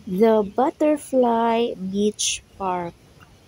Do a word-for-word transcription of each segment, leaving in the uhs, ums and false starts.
The Butterfly Beach Park.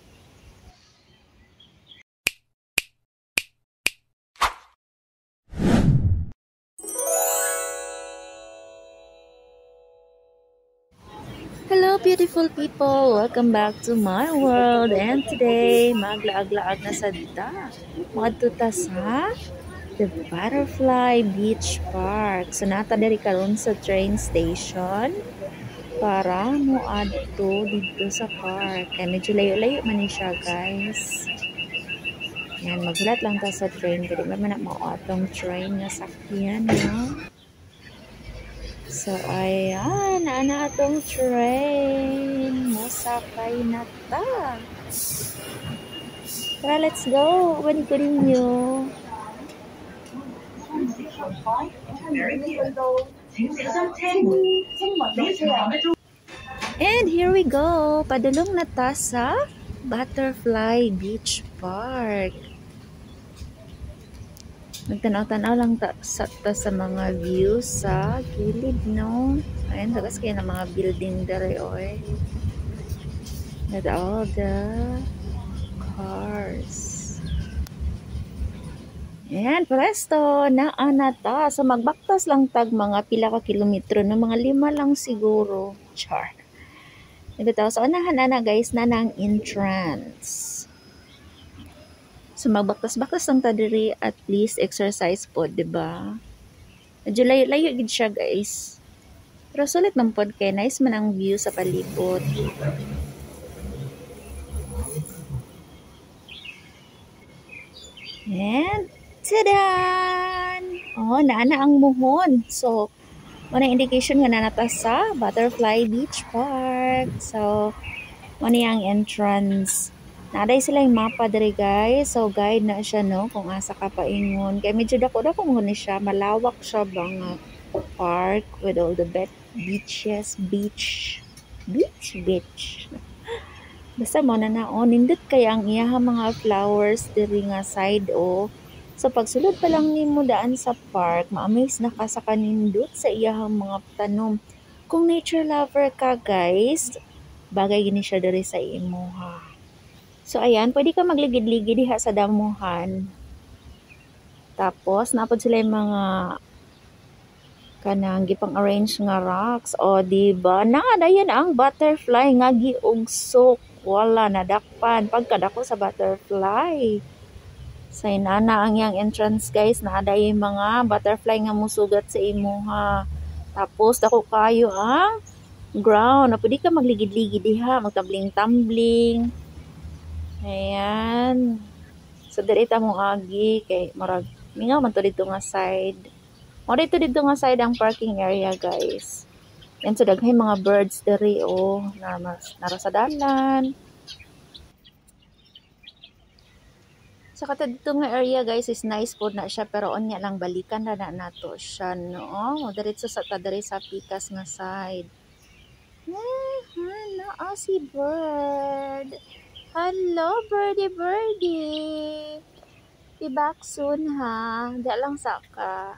Hello beautiful people! Welcome back to my world, and today maglaag-laag na sa dita. Maadto ta sa The Butterfly Beach Park. So nata diri karon sa train station para moadto dito sa park. Kaya medyo layo-layo man ni siya, guys. Yan, maghulat lang ta sa train. Dili man na mao atong train nga sakyan, no? So, ayan, ana atong train. Masakay na ta. Tara, let's go. Bani ko ninyo. And here we go. Padulong na ta sa Butterfly Beach Park. Nagtanaw-tanaw lang ta sa, ta sa mga views sa gilid, no? Ayan, tagas kayo ng mga building dere, oy. At all the cars. Ayan, presto, naana ta. So, magbaktas lang tag mga pila ka kilometro, no? Mga lima lang siguro. Char. Ito ta. So, anahan na guys, na ng entrance. So, magbaktas-baktas lang ta diri, at least exercise po, diba? Medyo layo-layo gid siya, guys. Pero sulit man pod kay nice man ang view sa palibot. And, tadan! Oh, naana ang muhon. So, wala indication nga na nata sa Butterfly Beach Park. So, wala ang entrance. Naaday sila yung mapa diri, guys. So, guide na siya, no? Kung asa ka paingon. Kaya medyo dako-dako mo ni siya. Malawak siya bang park with all the beaches. Beach. Beach? Beach. Basta mo na na, oh, nindot kaya ang iyahang mga flowers diri nga side, oh. So, pagsulod pa lang ni mo daan sa park, ma-amaze na ka sa kanindot sa iyahang mga tanom. Kung nature lover ka, guys, bagay gini siya diri sa imo, ha. So, ayan, pwede ka magligid-ligid diha sa damuhan. Tapos, napod sila yung mga kanang gipang arrange nga rocks. O, diba? Naadayan ang butterfly nga giugsok. Wala, nadakpan. Pagkadako sa butterfly. Sa inana ang yang entrance, guys. Naadayan yung mga butterfly nga musugat sa imuha. Tapos, dako kayo ang ground. Na pwede ka magligid-ligid diha. Magtabling-tambling. Ayan. So, dirita mo agi. Kay, marag, mingaw man to dito nga side. O, dito dito nga side ang parking area, guys. Yan, so, daghay mga birds diri, oh. Na, nara sa dalan. So, kata dito nga area, guys, is nice po na siya. Pero, onya lang, balikan na na nato siya, no? O, diretso sa tadiri sa pikas nga side. Ah, na si bird. Hello, birdie birdie. Be back soon, ha. Di lang saka.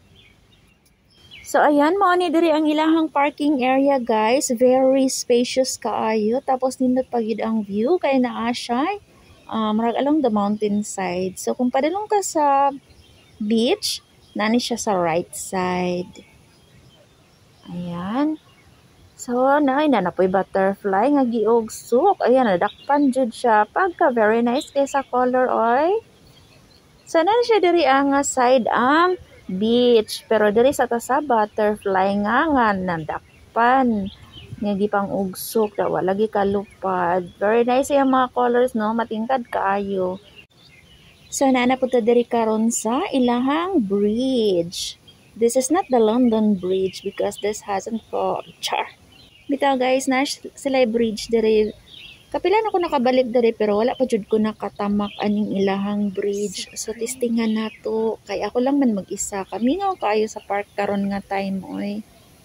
So, ayan, mo ni diri ang ilahang parking area, guys. Very spacious kaayo. Tapos, nindot pagid ang view. Kaya naa siya, um, marag along the mountain side. So, kung padalong ka sa beach, nani siya sa right side. Ayan. So, naay na napoy butterfly nga giugsok. Ayan, nadakpan jud siya. Pagka very nice kay sa color, oy. So, na siya diri ang side ang beach. Pero diri sa ta sa butterfly nga nga nadakpan. Nga gipang ugsok. Dawa lagi kalupad. Very nice yung mga colors, no? Matingkad kaayo. So, naana po ta diri karon sa ilahang bridge. This is not the London Bridge because this hasn't got char. Bitaw, guys, na sila bridge diri. Kapila na ko nakabalik diri pero wala pa jud ko nakatamak aning ilahang bridge. So testingan nato kay ako lang man mag-isa. Kamingaw kaayo sa park karon nga time, oy.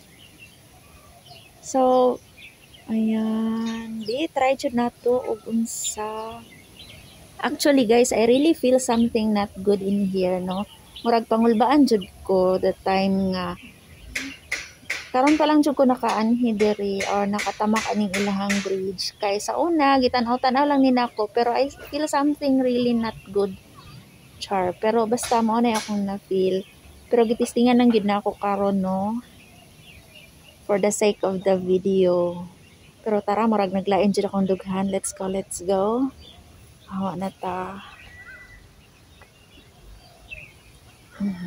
So ayan, di try jud nato og unsa. Actually, guys, I really feel something not good in here, no. Murag pangulbaan jud ko the time nga Karon pa lang jud ko nakaanhi diri or nakatamak aning ilahang bridge. Kay sa una gitan-aw lang ni nako pero I feel something really not good. Char, pero basta mo na akong na-feel. Pero gitistingan lang gid nako karon no. For the sake of the video. Pero tara, marag naglain jud akong dughan. Let's go, let's go. Hawa na ta. Hmm.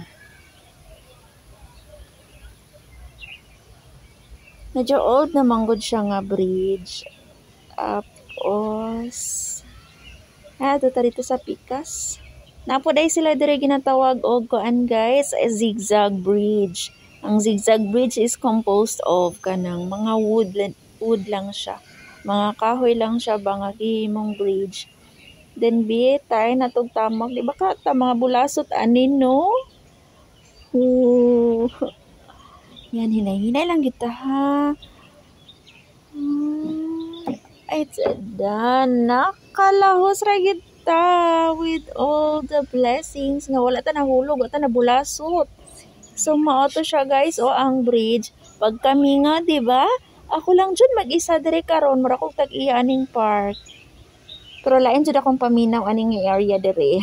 Medyo old na manggod siya nga bridge. Tapos, ah, ito dito sa Pikas. Napo dahil sila dire ginatawag og kuan guys, a zigzag bridge. Ang zigzag bridge is composed of kanang mga wood, wood lang siya. Mga kahoy lang siya ba nga gihimong bridge. Then bitay natog tamak, di ba ka ta mga bulasot anin no? Ooh. Yan, hinay-hinay lang kita ha. Hmm, it's done. Nakalahos ra kita with all the blessings nga wala ta nahulog, wala ta nabulasot. So mao to siya guys, o ang bridge. Pag kami nga, di ba? Ako lang jud mag-isa dire karon, mura kog tag-iya aning park. Pero lain jud akong paminaw aning area dire.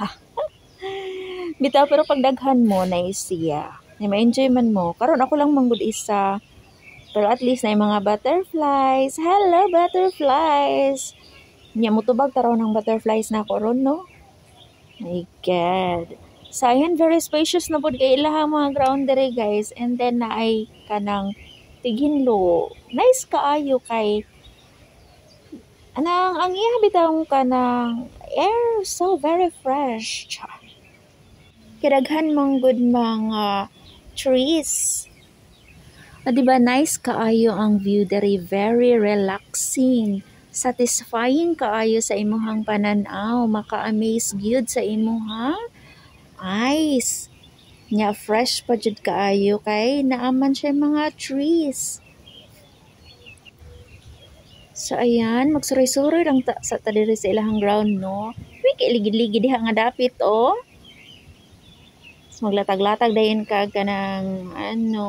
Bitaw pero pag daghan mo na siya. Ay ma-enjoy man mo. Karon ako lang manggod isa. Pero at least na mga butterflies. Hello butterflies. Nya mo tubag taraw ng butterflies na ko ron no. My God. So ayan, very spacious na pod kay ilahang mga ground dere guys. And then na ay kanang tighinlo. Nice kaayo kay anang ang iya bitaw kanang air so very fresh. Kidaghan mong good mga trees. Na diba nice kaayo ang view dere, very relaxing, satisfying kaayo sa imuhang pananaw, maka-amaze gyud sa imuhang eyes. Nya fresh pa jud kaayo kay naaman siya mga trees. So ayan, magsuroy-suroy lang ta sa tadiri sa ilahang ground no. Wiki ligid-ligid diha nga dapit oh. Maglatag-latag dayon ka kanang ano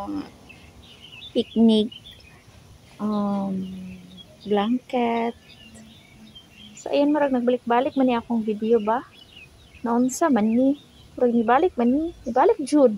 picnic um blanket. So ayan, marag nagbalik-balik man ni akong video ba? Naunsa man ni? Marag nibalik man ni? Nibalik jud.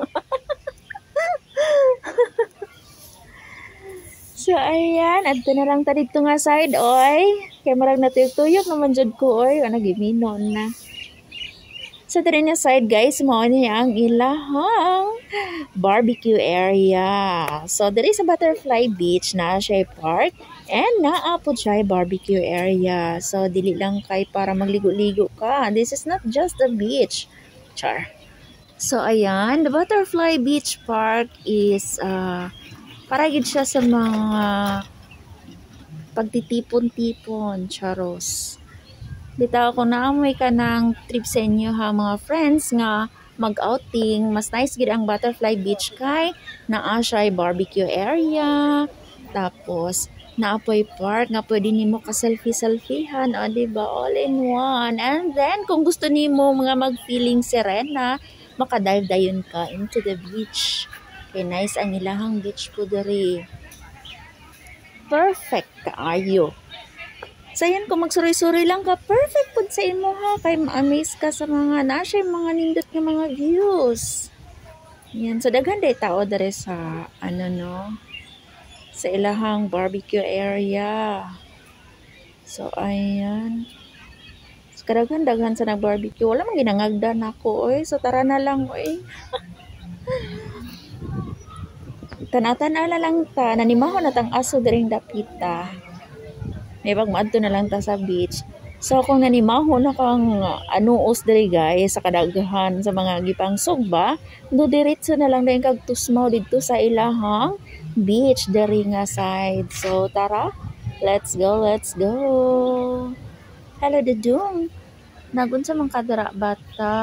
So ayan, adto na lang ta dito nga side oy. Kay marag natuyok-tuyok naman jud ko oy, ana giminon na. Sa so, na side guys, mo niya ang ilahang barbecue area. So there is a Butterfly Beach na siya park and naapod siya barbecue area. So dili lang kay para magligo-ligo ka. This is not just a beach. Char. So ayan, the Butterfly Beach Park is uh, para gid siya sa mga pagtitipon-tipon, charos. Bitaw ko na amoy ka ng trip sa inyo ha mga friends nga mag-outing. Mas nice gid ang Butterfly Beach kay naa siya barbecue area. Tapos naapoy park nga pwede nimo ka selfie-selfiehan, o diba, all in one. And then kung gusto nimo mga mag-feeling serena, makadive dayon ka into the beach. Kay nice ang ilahang beach po diri. Perfect kaayo. So yan, kung magsuroy-suroy lang ka, perfect po sa imo ha. Kay ma-amaze ka sa mga nasya, mga nindot ng mga views. Yan, so daghan day tao dere sa ano no, sa ilahang barbecue area. So ayan. So kadaghan-daghan sa nag-barbecue. Wala man ginangagdan ako oy. So tara na lang oy. Tanatan ala lang ta, nanimaho na tang aso diring dapita. May pagmaadto na lang ta sa beach. So kung nanimaho na kang anuos diri guys sa kadaghan sa mga gipang sugba, do diretso na lang dayon kag tusmaw didto sa ilahang beach diri nga side. So tara, let's go, let's go. Hello Dudong. Nagun sa mga kadara bata.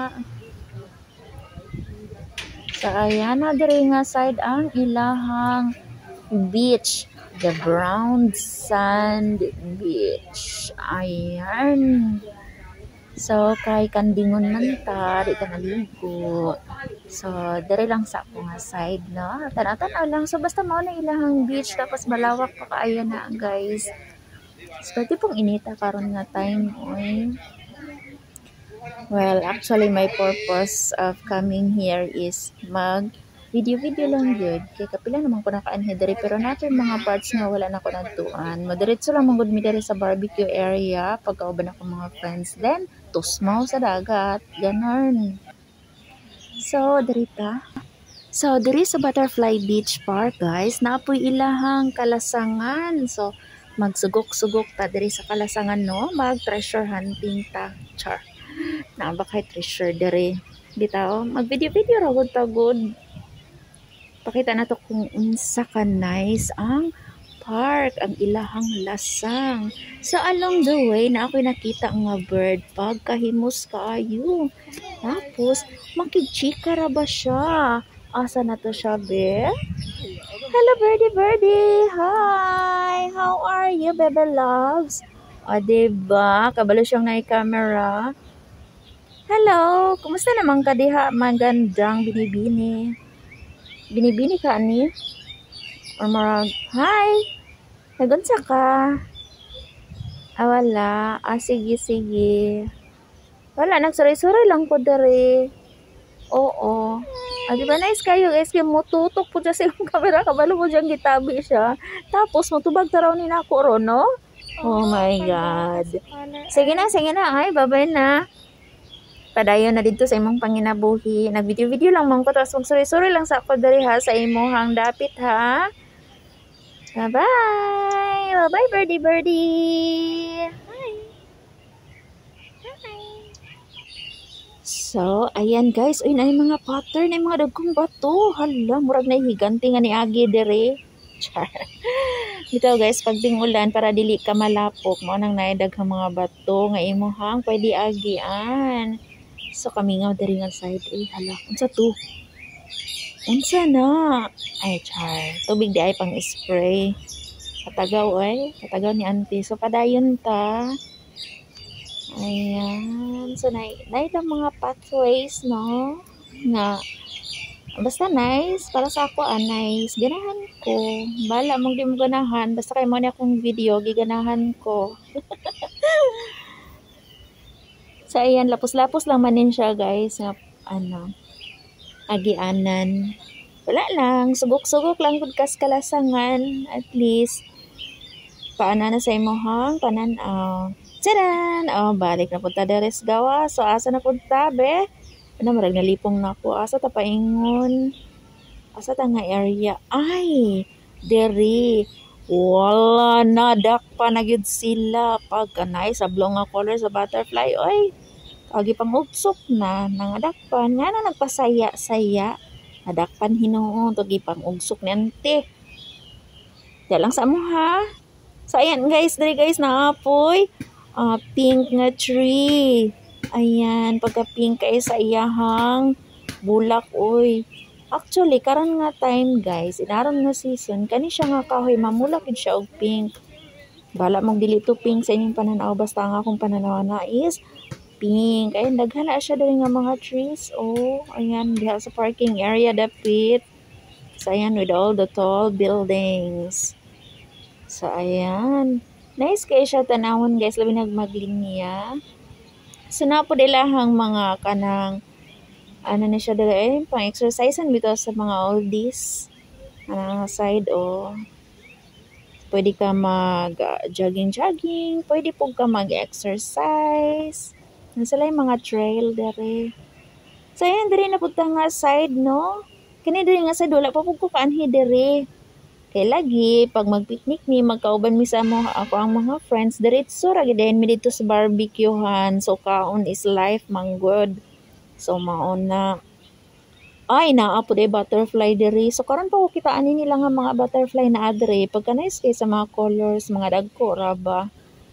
So ayan na diri nga side ang ilahang beach. The brown sand beach. Ayan. So kay kandingon man ta, di ta naligo. So dire lang sa ako nga side no. Tanaw-tanaw lang. So basta mao na ilahang beach tapos malawak pa kaayo na guys. So pwede pong inita karon nga time oy. Well, actually my purpose of coming here is mag video-video lang good. Kaya kapila naman ko nakaanhe diri pero nato yung mga parts nga wala na ko nagtuan. Madiretso lang mong mi diri sa barbecue area pagkauban ako mga friends. Then, tusmaw sa dagat. Ganon. So, diri ta. So, diri sa Butterfly Beach Park, guys, naapoy ilahang kalasangan. So, magsugok-sugok ta diri sa kalasangan, no? Mag-treasure hunting ta. Char. Naaba kay treasure diri. Bitaw, mag-video-video ra gud ta good. Pakita na to kung unsa ka nice ang park, ang ilahang lasang. So along the way na ako'y nakita nga bird pagkahimos kaayo. Tapos makigchika ra ba siya? Asa na to siya, be? Hello birdie birdie. Hi. How are you, baby loves? O diba? Kabalo siyang na camera. Hello. Kumusta naman ka diha? Magandang binibini. Binibini ka ani? Or marag, hi! Nagunsa ka? Ah, wala. Ah, sige, sige. Wala, nagsuray-suray lang po dari. Oo. Ah, di ba nice kayo guys? Kaya mo tutok po dyan sa yung camera. Kabalo mo dyan gitabi siya. Tapos, matubag taraw ni na ako, no? Oh my God. Sige na, sige na. Ay, bye-bye na. Padayon na dito sa imong panginabuhi. Nag-video-video lang mong ko. Tapos mag-sorry-sorry lang sa ako dari ha. Sa imong dapit ha. Bye-bye. Bye-bye, birdie birdie. Hi. Hi. So, ayan guys. Uy, na yung mga pattern na yung mga dagkong bato. Hala, murag na higanti nga ni Agi dere. Char. Dito guys, pag ulan para dili ka malapok. Mo nang naidaghang mga bato. Nga imuhang pwede agian. So kami nga dari nga side eh hala unsa to unsa na ay char tubig di ay pang spray katagaw ay katagaw ni auntie so padayon ta ayan so na na lang mga pathways no nga basta nice para sa ako ah, nice ganahan ko bala mong di mo ganahan basta kay mo ni akong video giganahan ko. So, ayan, lapos-lapos lang manin siya, guys. Nga, ano, agianan. Wala lang, sugok-sugok lang pagkas kalasangan. At least, paana na sa imuhang, pananaw. Tcharan! Oh, balik na punta deres gawa. So, asa na punta, be? Ano, marag nalipong na po. Asa ta paingon? Asa ta nga area? Ay, deri. Wala na, dakpa na gyud sila. Pagkanay, sablong nga color sa butterfly. Oy, agi pangugsok na nangadakpan nga na nagpasaya-saya nadakpan hinuon to gipang ugsok ni ante ya lang sa mo ha so ayan guys dali guys naapoy uh, pink nga tree ayan pagka pink kay sa iyahang bulak oy actually karon nga time guys inaron nga season kani siya nga kahoy mamulak yun siya og pink bala mong dili to pink sa inyong pananaw basta ang akong pananaw na is pink. Ayan, daghala siya dali nga mga trees. Oh, ayan, diha sa parking area dapit. So, ayan, with all the tall buildings. So, ayan. Nice kayo siya tanawon, guys. Labi nagmaglinya. So, napo dilahang mga kanang ano na siya dali. Ayun, pang-exercisean bito sa mga oldies. Ano, side, oh. Pwede ka mag-jogging-jogging. Pwede po ka mag-exercise. Nasa lang mga trail dere. So ayan dere na punta nga side no. Kani dere nga side wala pa pud ko kaanhi dere. Kay lagi pag mag-picnic mi magkauban mi sa mo ako ang mga friends diretso ra gid mi dito sa barbecuehan. So kaon is life man good. So maon na ay naa po de butterfly dere. So karon pa ko kita ani nila nga mga butterfly na adre pagka nice kay sa mga colors mga dagko ra ba.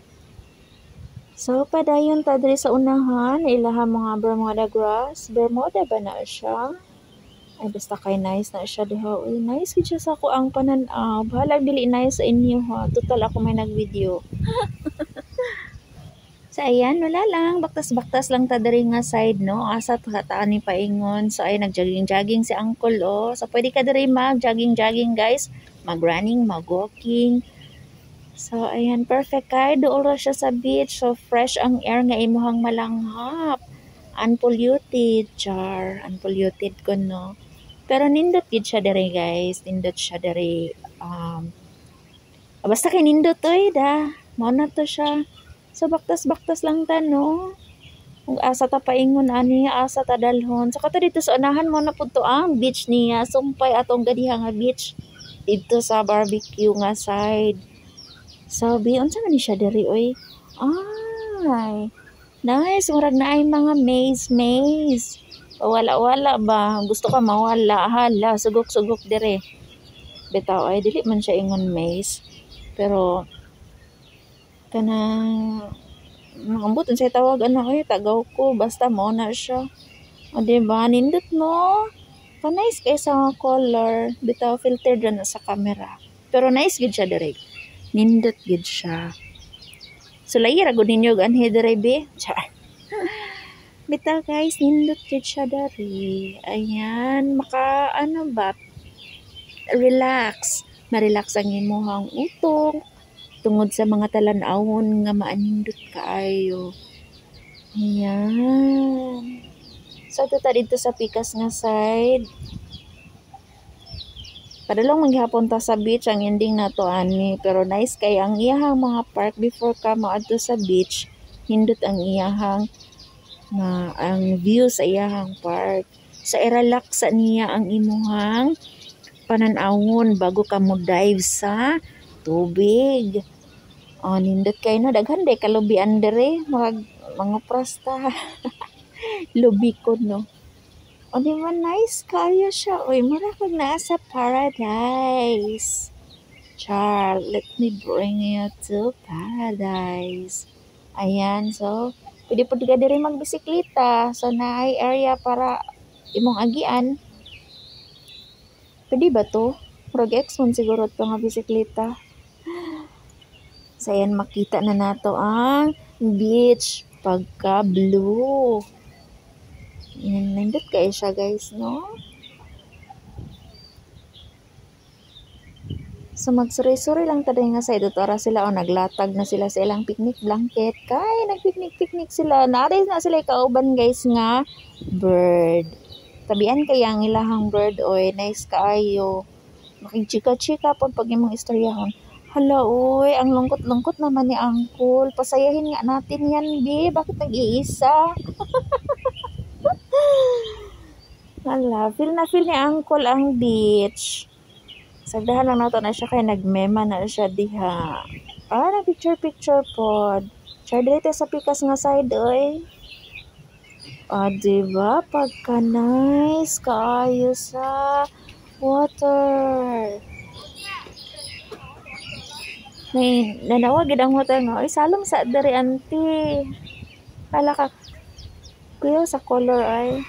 So, padayon ta diri sa unahan, ilaha mga Bermuda grass. Bermuda ba na siya? Ay, basta kay nice na siya diha. Uy, nice gid siya sa ako ang pananaw. Bahalag dili nice sa inyo ha. Total ako may nag-video. So ayan, wala lang, baktas-baktas lang ta diri nga side, no? Asa ta taan ni paingon. So ay nagjogging-jogging si Uncle, oh. So pwede ka diri mag-jogging-jogging, guys. Mag-running, mag-walking. So ayan, perfect kay duol ra siya sa beach. So fresh ang air nga imuhang malanghap. Unpolluted, char. Unpolluted ko, no? Pero nindot gid siya diri, guys. Nindot siya diri. Um, basta kay nindot to, eh, da. Mao na to siya. So baktas-baktas lang ta, no? Kung asa ta paingon ani, asa ta dalhon. So kato dito sa unahan mo na pud to ang beach niya. Sumpay atong gadiha nga beach dito sa barbecue nga side. Sabi, unsa man ni siya diri oy? Ay, nice. Murag na ay mga maze maze. Wala-wala ba? Gusto ka mawala. Hala, sugok-sugok dire. Bitaw ay dili man siya ingon maze. Pero kanang makambuton siya tawag ano eh, tagaw ko. Basta mo na siya. O diba, nindot mo. Pa-nice kay sa color. Bitaw, filtered na sa camera. Pero nice gid siya direct. Nindot gid siya. So, lahi rago ninyo ganhe direct be. Char. Bitaw guys, nindot gid siya dari. Ayan, maka ano ba? Relax. Ma-relax ang imuhang utong. Tungod sa mga talan-awon nga maanindot kaayo. Ayan. So, ito ta dito sa pikas nga side. Padalong maghapon ta sa beach, ang ending na to ani. Pero nice kay ang iyahang mga park before ka maadto sa beach. Hindot ang iyahang na ang view sa iyahang park. Sa i-relax sa niya ang imuhang pananawon bago ka mo dive sa tubig. O, nindot kayo na. Daghan day kalubian dere. Mag, mga prasta. Lubi ko, no? O, di ba nice kayo siya? Uy, mura kong nasa paradise. Char, let me bring you to paradise. Ayan, so, pwede po ka diri magbisikleta. So, na ay area para imong agian. Pwede ba to? Murag X-one siguro ito nga bisikleta. So, ayan, makita na nato ang beach pagka blue. Yan, nandot kayo siya guys, no? So, magsuri-suri lang tayo nga sa ito. Tara sila o naglatag na sila sa ilang picnic blanket. Kaya, nagpicnic-picnic sila. Naaray na sila kauban guys nga bird. Tabian kaya ang ilahang bird. Oy, nice kaayo. Makikchika-chika po pag imong istoryahon. Hala, uy, ang lungkot-lungkot naman ni Uncle. Pasayahin nga natin yan, B. Bakit nag-iisa? Hala, feel na feel ni Uncle ang beach. Sagdahan lang nato na siya kay nagmema na siya diha. Ah, na picture-picture po. Char dito sa pikas nga side, oy. Ah, diba? Pagka nice, kaayo sa water. May nanawag gid ang hotel nga. Ay, salong sa diri auntie. Kala ka kuya sa color ay.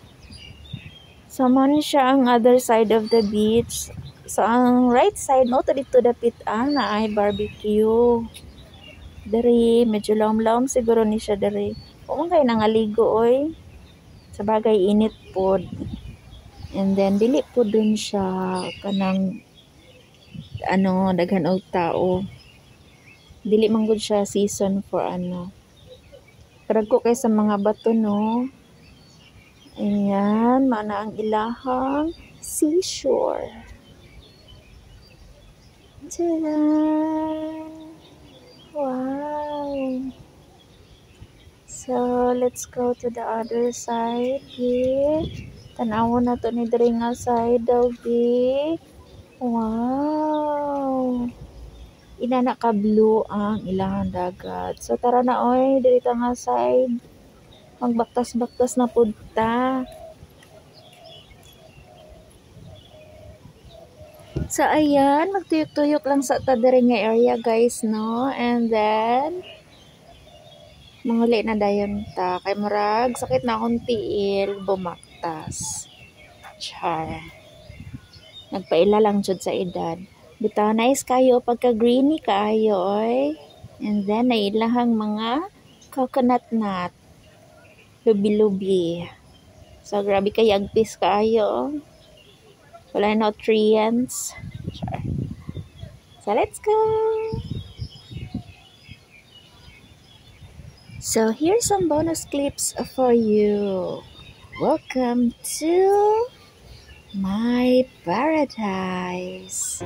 Saman siya ang other side of the beach. So, ang right side mo to dito dapit ang na ay barbecue. Diri, medyo laom-laom siguro ni siya diri. Kung kay nangaligo oy. Sa bagay init pod. And then dili po dun siya kanang ano, daghan og tao. Dili man gud siya season for ano. Karagko kay sa mga bato, no. Ayan, mana ang ilahang seashore. Tada! Wow! So, let's go to the other side here. Tanawo na to ni diri nga side daw, be. Wow! Inana ka blue ang ilahang dagat. So tara na oy, diri ta nga side. Magbaktas-baktas na pud ta. So ayan, magtuyok-tuyok lang sa ta diri nga area guys, no? And then manguli na dayon ta kay murag sakit na akong tiil bumaktas. Char. Nagpaila lang jud sa edad. Bitaw nice kayo pagka greeny kayo oy. And then nailahang mga coconut nut, lubi-lubi. So, grabe kay agpis kaayo. Wala nutrients. Sure. So, let's go! So, here's some bonus clips for you. Welcome to my paradise.